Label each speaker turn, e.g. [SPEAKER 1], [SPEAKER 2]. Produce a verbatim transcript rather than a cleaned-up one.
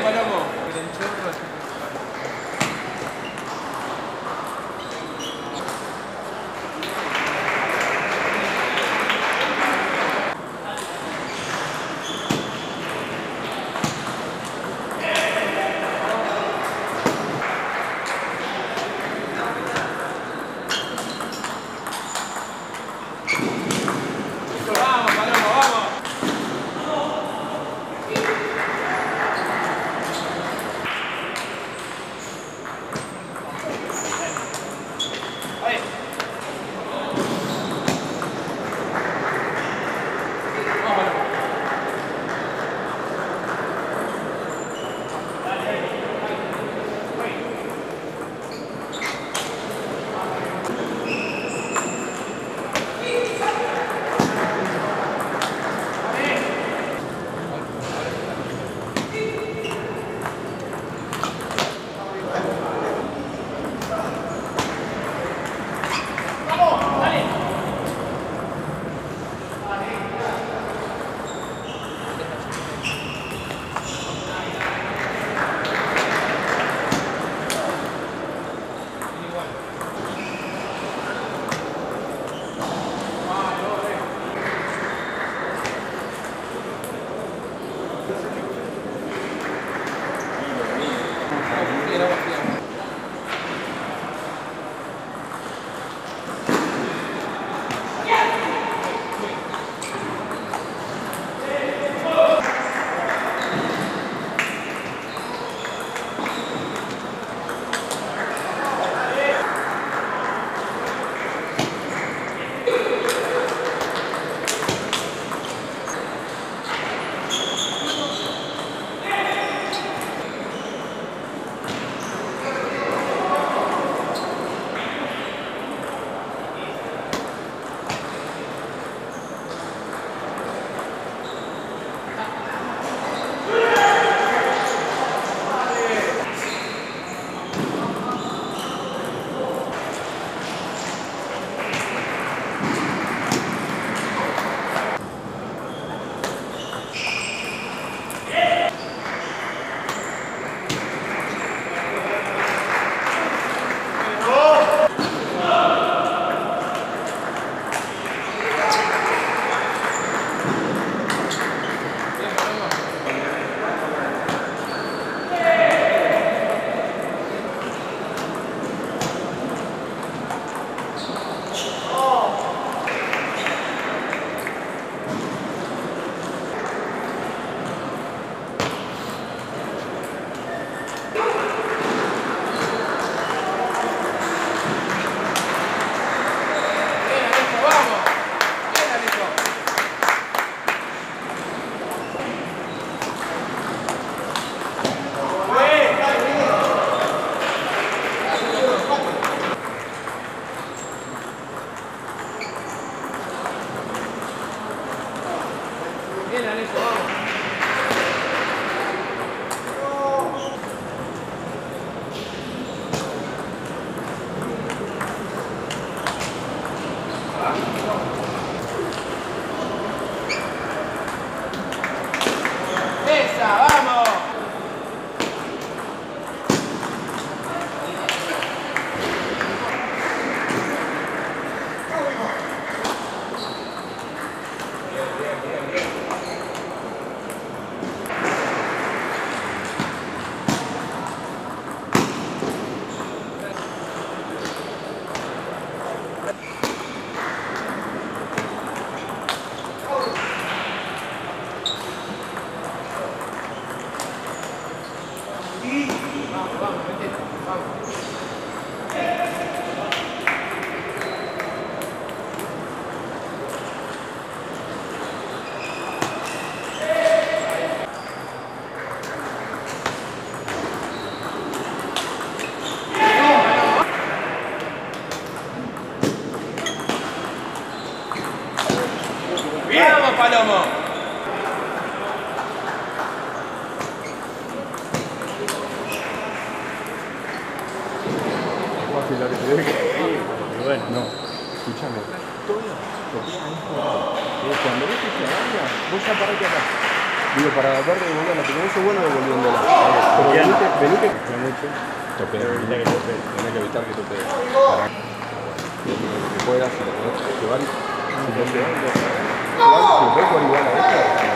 [SPEAKER 1] Palomo. Vamos, Palomo, vamos. Bien, Alejo, vamos. ¡Esa, vamos! Vamos, vamos, vete, vamos. ¡Vamos, Palomo!
[SPEAKER 2] Bueno, no, escúchame. Todo lo que hay por ahí, cuando ves que se vaya, vos ya parate acá. Digo, para ver de devolverla, porque eso es bueno devolviéndola. Pero venite, venite.
[SPEAKER 3] No mucho.
[SPEAKER 2] Topé.
[SPEAKER 3] Evita que tope.
[SPEAKER 2] Tenés que evitar que tope. Para lo que puedas, si lo podés llevar. Si lo podés llevar, si lo podés jugar igual a esta.